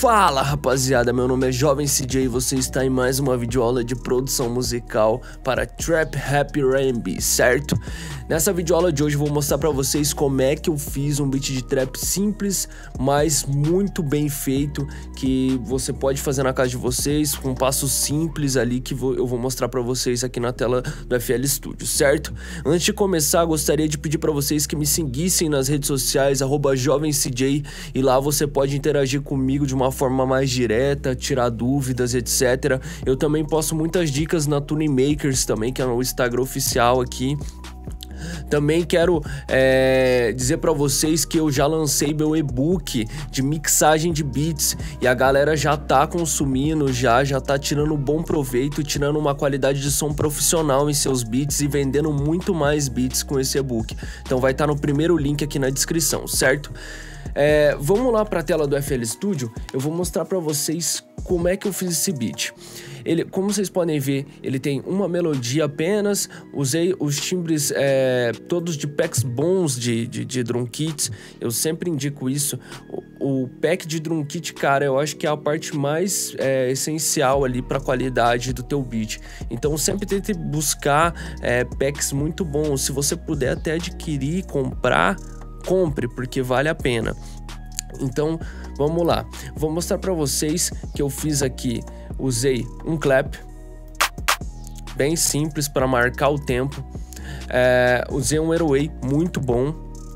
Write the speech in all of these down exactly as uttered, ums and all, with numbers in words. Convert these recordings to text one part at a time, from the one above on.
Fala rapaziada, meu nome é Jovem C J e você está em mais uma videoaula de produção musical para Trap Rap R and B, certo? Nessa videoaula de hoje eu vou mostrar para vocês como é que eu fiz um beat de trap simples, mas muito bem feito, que você pode fazer na casa de vocês, com passos simples ali que eu vou mostrar para vocês aqui na tela do F L Studio, certo? Antes de começar, gostaria de pedir para vocês que me seguissem nas redes sociais, arroba Jovem C J, e lá você pode interagir comigo de uma forma mais direta, tirar dúvidas, etcétera. Eu também posto muitas dicas na Tune Makers também, que é o Instagram oficial aqui. Também quero é, dizer para vocês que eu já lancei meu e-book de mixagem de beats e a galera já tá consumindo, já, já tá tirando bom proveito, tirando uma qualidade de som profissional em seus beats e vendendo muito mais beats com esse e-book. Então vai estar no primeiro link aqui na descrição, certo? É, vamos lá para a tela do F L Studio, eu vou mostrar para vocês como é que eu fiz esse beat. Ele, como vocês podem ver, ele tem uma melodia apenas, usei os timbres é, todos de packs bons de, de, de drum kits, eu sempre indico isso. O, o pack de drum kit, cara, eu acho que é a parte mais é, essencial ali para a qualidade do teu beat. Então sempre tente buscar é, packs muito bons, se você puder até adquirir, comprar, compre, porque vale a pena. Então, vamos lá. Vou mostrar para vocês que eu fiz aqui. Usei um clap, bem simples para marcar o tempo. É, usei um airway muito bom,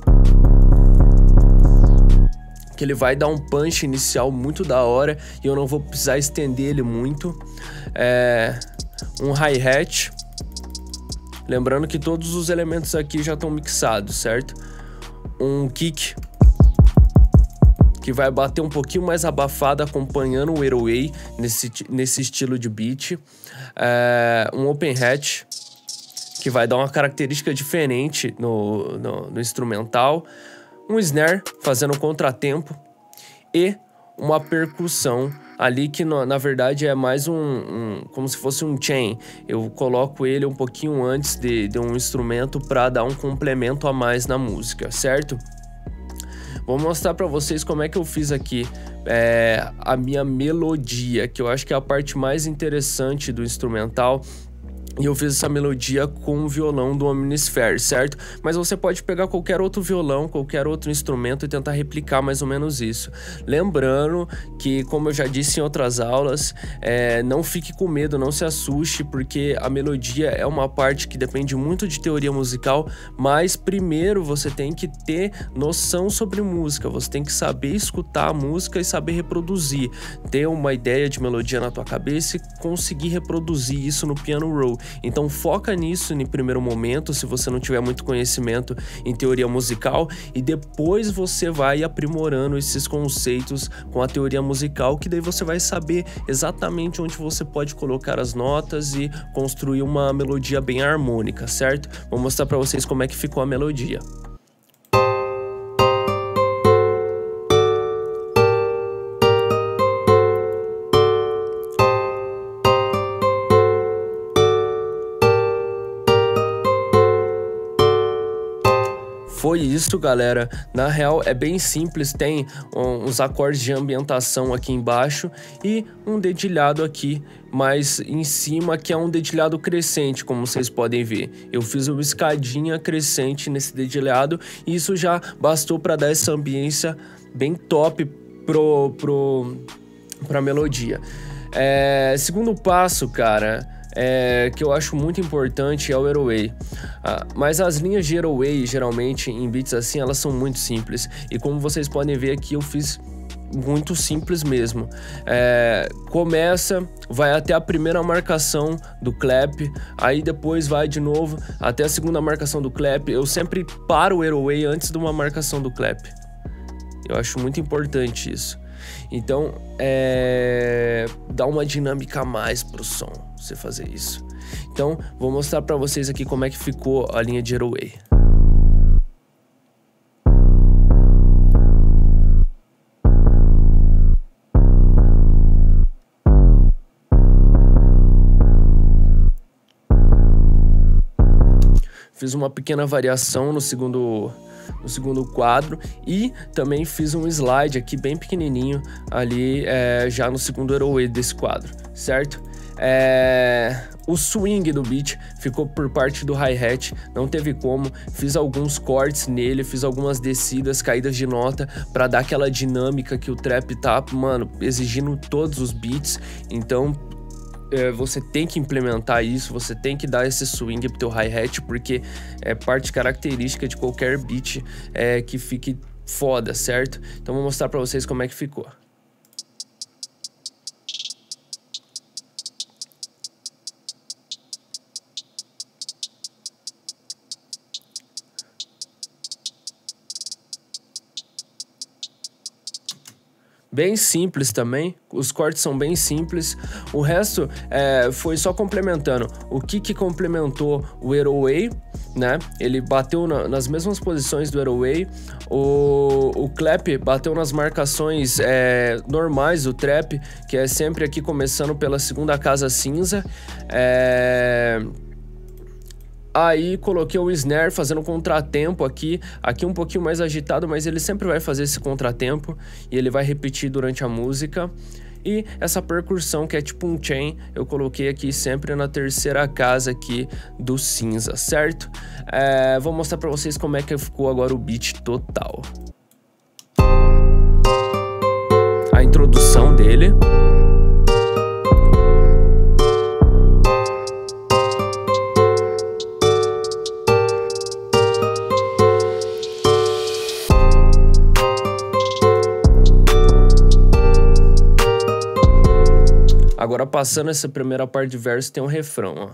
que ele vai dar um punch inicial muito da hora e eu não vou precisar estender ele muito. É, um hi-hat. Lembrando que todos os elementos aqui já estão mixados, certo? Um kick, que vai bater um pouquinho mais abafado, acompanhando o airway nesse, nesse estilo de beat. É, um open hat, que vai dar uma característica diferente no, no, no instrumental. Um snare, fazendo contratempo. E uma percussão ali que no, na verdade é mais um, um... como se fosse um chain. Eu coloco ele um pouquinho antes de, de um instrumento para dar um complemento a mais na música, certo? Vou mostrar para vocês como é que eu fiz aqui é, a minha melodia, que eu acho que é a parte mais interessante do instrumental. E eu fiz essa melodia com o violão do Omnisphere, certo? Mas você pode pegar qualquer outro violão, qualquer outro instrumento e tentar replicar mais ou menos isso. Lembrando que, como eu já disse em outras aulas, é, não fique com medo, não se assuste, porque a melodia é uma parte que depende muito de teoria musical, mas primeiro você tem que ter noção sobre música, você tem que saber escutar a música e saber reproduzir, ter uma ideia de melodia na tua cabeça e conseguir reproduzir isso no piano roll. Então foca nisso em primeiro momento, se você não tiver muito conhecimento em teoria musical, e depois você vai aprimorando esses conceitos com a teoria musical, que daí você vai saber exatamente onde você pode colocar as notas e construir uma melodia bem harmônica, certo? Vou mostrar para vocês como é que ficou a melodia. Foi isso, galera. Na real é bem simples, tem um, uns acordes de ambientação aqui embaixo e um dedilhado aqui mais em cima, que é um dedilhado crescente, como vocês podem ver. Eu fiz uma escadinha crescente nesse dedilhado e isso já bastou para dar essa ambiência bem top pro, pro, pra melodia. É, segundo passo, cara... É, que eu acho muito importante é o airway. Ah, mas as linhas de airway, geralmente em beats assim, elas são muito simples. E como vocês podem ver aqui, eu fiz muito simples mesmo. É, começa, vai até a primeira marcação do clap, aí depois vai de novo até a segunda marcação do clap. Eu sempre paro o airway antes de uma marcação do clap. Eu acho muito importante isso. Então, é... dá uma dinâmica a mais pro som, você fazer isso. Então, vou mostrar pra vocês aqui como é que ficou a linha de airway. Fiz uma pequena variação no segundo, no segundo quadro, e também fiz um slide aqui bem pequenininho ali é, já no segundo Airway desse quadro, certo? É... O swing do beat ficou por parte do hi-hat, não teve como, fiz alguns cortes nele, fiz algumas descidas, caídas de nota para dar aquela dinâmica que o trap tá, mano, exigindo todos os beats. Então é, você tem que implementar isso, você tem que dar esse swing pro teu hi-hat, porque é parte característica de qualquer beat é, que fique foda, certo? Então vou mostrar para vocês como é que ficou. Bem simples também, os cortes são bem simples, o resto é, foi só complementando. O que que complementou o Airway, né? Ele bateu na, nas mesmas posições do Airway, o, o clap bateu nas marcações é, normais do trap, que é sempre aqui começando pela segunda casa cinza. É... Aí coloquei o snare fazendo um contratempo aqui, aqui um pouquinho mais agitado, mas ele sempre vai fazer esse contratempo e ele vai repetir durante a música. E essa percussão que é tipo um chain, eu coloquei aqui sempre na terceira casa aqui do cinza, certo? É, vou mostrar pra vocês como é que ficou agora o beat total. A introdução dele. Agora passando essa primeira parte de verso tem um refrão, ó.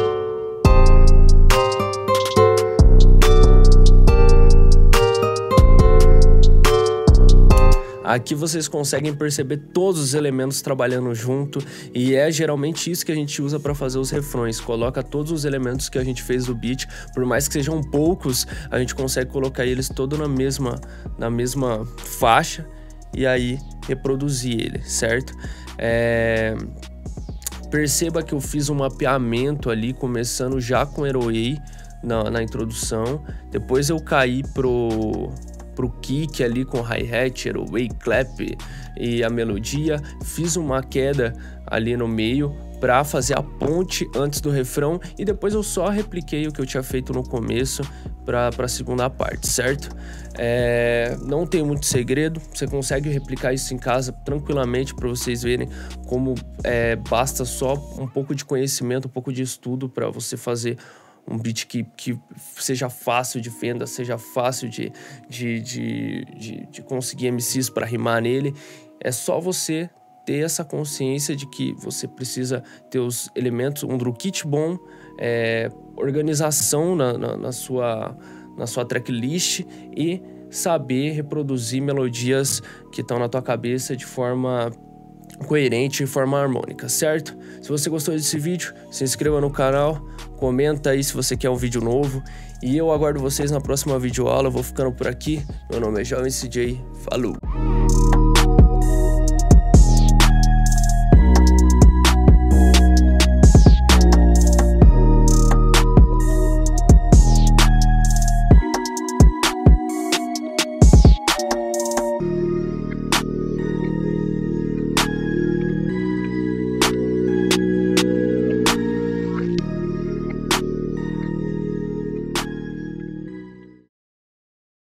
Aqui vocês conseguem perceber todos os elementos trabalhando junto e é geralmente isso que a gente usa para fazer os refrões. Coloca todos os elementos que a gente fez do beat, por mais que sejam poucos, a gente consegue colocar eles todos na mesma, na mesma faixa e aí reproduzir ele, certo? É... Perceba que eu fiz um mapeamento ali, começando já com Airway na, na introdução. Depois eu caí pro, pro kick ali com hi-hat, Airway, clap e a melodia. Fiz uma queda ali no meio para fazer a ponte antes do refrão e depois eu só repliquei o que eu tinha feito no começo para a segunda parte, certo? É, não tem muito segredo, você consegue replicar isso em casa tranquilamente para vocês verem como é, basta só um pouco de conhecimento, um pouco de estudo para você fazer um beat que, que seja fácil de venda, seja fácil de, de, de, de, de conseguir M Cs para rimar nele. É só você ter essa consciência de que você precisa ter os elementos, um drum kit bom, é, organização na, na, na, sua, na sua tracklist e saber reproduzir melodias que estão na tua cabeça de forma coerente e forma harmônica, certo? Se você gostou desse vídeo, se inscreva no canal, comenta aí se você quer um vídeo novo e eu aguardo vocês na próxima videoaula. Eu vou ficando por aqui, meu nome é Jovem C J, falou!